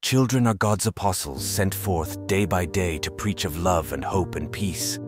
Children are God's apostles, sent forth day by day to preach of love and hope and peace.